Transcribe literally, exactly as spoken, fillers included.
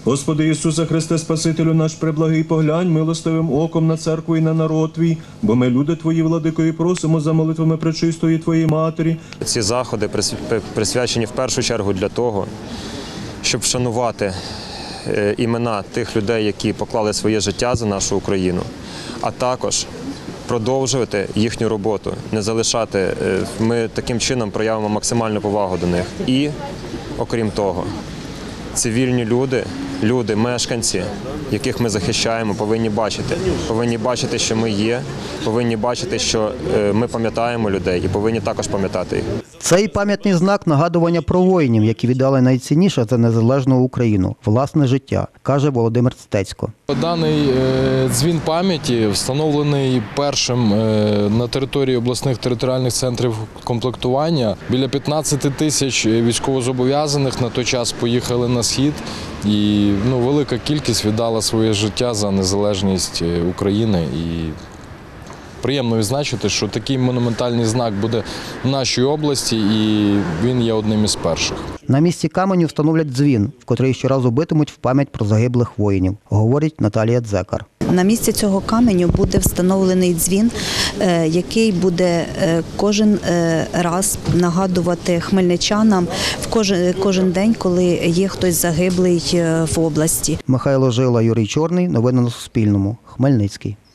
Господи Ісусе Христе, Спасителю наш преблагий, поглянь милостивим оком на церкву і на народ Твій, бо ми, люди Твої, владико, і просимо за молитвами пречистої Твоєї Матері. Ці заходи присвячені в першу чергу для того, щоб вшанувати імена тих людей, які поклали своє життя за нашу Україну, а також продовжувати їхню роботу, не залишати. Ми таким чином проявимо максимальну повагу до них. І, окрім того, цивільні люди, люди, мешканці, яких ми захищаємо, повинні бачити. Повинні бачити, що ми є, повинні бачити, що ми пам'ятаємо людей і повинні також пам'ятати їх. Цей пам'ятний знак – нагадування про воїнів, які віддали найцінніше за незалежну Україну – власне життя, каже Володимир Стецько. Даний дзвін пам'яті встановлений першим на території обласних територіальних центрів комплектування. Біля п'ятнадцяти тисяч військовозобов'язаних на той час поїхали на схід, і ну, велика кількість віддала своє життя за незалежність України. І приємно відзначити, що такий монументальний знак буде в нашій області, і він є одним із перших. На місці каменю встановлять дзвін, в котрий щоразу битимуть в пам'ять про загиблих воїнів, говорить Наталія Дзекар. На місці цього каменю буде встановлений дзвін, який буде кожен раз нагадувати хмельничанам в кожен, кожен день, коли є хтось загиблий в області. Михайло Жила, Юрій Чорний. Новини на Суспільному. Хмельницький.